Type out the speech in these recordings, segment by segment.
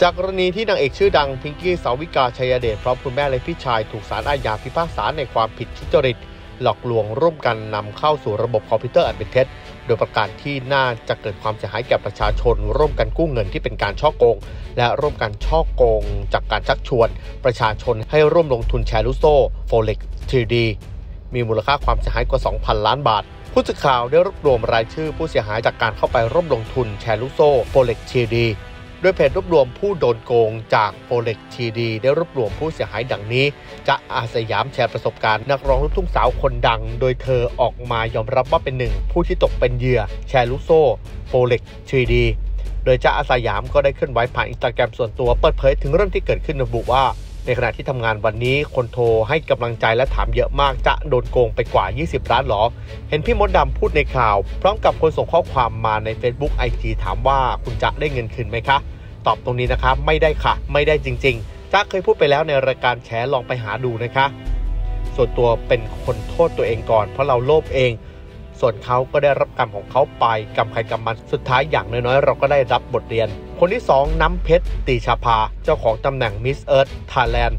จากกรณีที่นางเอกชื่อดังพิงกี้สาวิกาชัยเดชพร้อมคุณแม่และพี่ชายถูกศาลอาญาพิพากษาในความผิดทุจริตหลอกลวงร่วมกันนำเข้าสู่ระบบคอมพิวเตอร์อันเป็นเท็จโดยประการที่น่าจะเกิดความเสียหายแก่ประชาชนร่วมกันกู้เงินที่เป็นการฉ้อโกงและร่วมกันฉ้อโกงจากการชักชวนประชาชนให้ร่วมลงทุนแชร์ลูกโซ่ Forex 3D มีมูลค่าความเสียหายกว่า 2,000 ล้านบาทผู้สื่อข่าวได้รวบรวมรายชื่อผู้เสียหายจากการเข้าไปร่วมลงทุนแชร์ลูกโซ่ Forex 3Dโดยเพจรวบรวมผู้โดนโกงจาก Forex 3D ได้รวบรวมผู้เสียหายดังนี้จ๊ะอาสยามแชร์ประสบการณ์นักร้องลูกทุ่งสาวคนดังโดยเธอออกมายอมรับว่าเป็นหนึ่งผู้ที่ตกเป็นเหยื่อแชร์ลูกโซ่ Forex 3D โดยจ๊ะอาสยามก็ได้เคลื่อนไหวผ่าน Instagram ส่วนตัวเปิดเผยถึงเรื่องที่เกิดขึ้นระบุว่าในขณะที่ทำงานวันนี้คนโทรให้กำลังใจและถามเยอะมากจะโดนโกงไปกว่า20ล้านหรอเห็นพี่มดดำพูดในข่าวพร้อมกับคนส่งข้อความมาใน Facebook IG ถามว่าคุณจะได้เงินคืนไหมคะตอบตรงนี้นะคะไม่ได้ค่ะไม่ได้จริงๆจ๊ะเคยพูดไปแล้วในรายการแฉลองไปหาดูนะคะส่วนตัวเป็นคนโทษตัวเองก่อนเพราะเราโลภเองส่วนเขาก็ได้รับกรรมของเขาไปกรรมใครกรรมมันสุดท้ายอย่างน้อยๆเราก็ได้รับบทเรียนคนที่2น้ำเพชรตีชาภาเจ้าของตำแหน่ง Miss Earth Thailand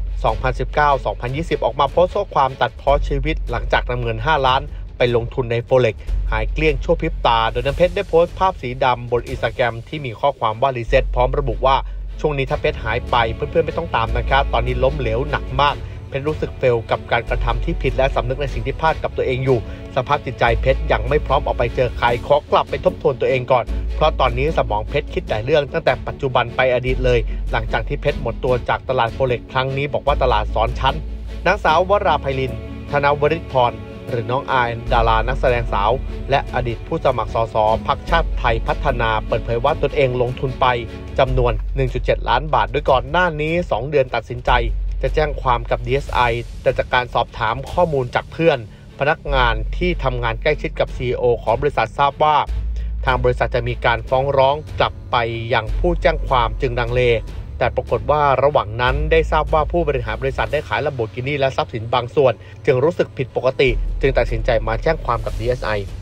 2019-2020 ออกมาโพสต์ข้อความตัดพ้อชีวิตหลังจากนำเงิน5ล้านไปลงทุนใน Forex หายเกลี้ยงชั่วพริบตาโดยน้ำเพชรได้โพสต์ภาพสีดำบน Instagram ที่มีข้อความว่ารีเซ็ตพร้อมระบุว่าช่วงนี้ถ้าเพชรหายไปเพื่อนๆไม่ต้องตามนะครับตอนนี้ล้มเหลวหนักมากเพชรรู้สึกเฟลกับการกระทำที่ผิดและสำนึกในสิ่งที่พลาดกับตัวเองอยู่สภาพจิตใจเพชรยังไม่พร้อมออกไปเจอใครขอกลับไปทบทวนตัวเองก่อนเพราะตอนนี้สมองเพชรคิดแต่เรื่องตั้งแต่ปัจจุบันไปอดีตเลยหลังจากที่เพชรหมดตัวจากตลาดโฟเร็กซ์ครั้งนี้บอกว่าตลาดซ้อนชั้นนางสาววราไพลินธนวริศพรหรือน้องอายดารานักแสดงสาวและอดีตผู้สมัครสสพรรคชาติไทยพัฒนาเปิดเผยว่าตนเองลงทุนไปจำนวน 1.7 ล้านบาทโดยก่อนหน้านี้2เดือนตัดสินใจจะแจ้งความกับ DSI แต่จากการสอบถามข้อมูลจากเพื่อนพนักงานที่ทำงานใกล้ชิดกับ CEO ของบริษัททราบว่าทางบริษัทจะมีการฟ้องร้องกลับไปยังผู้แจ้งความจึงลังเลแต่ปรากฏว่าระหว่างนั้นได้ทราบว่าผู้บริหารบริษัทได้ขายLamborghiniและทรัพย์สินบางส่วนจึงรู้สึกผิดปกติจึงตัดสินใจมาแจ้งความกับ DSI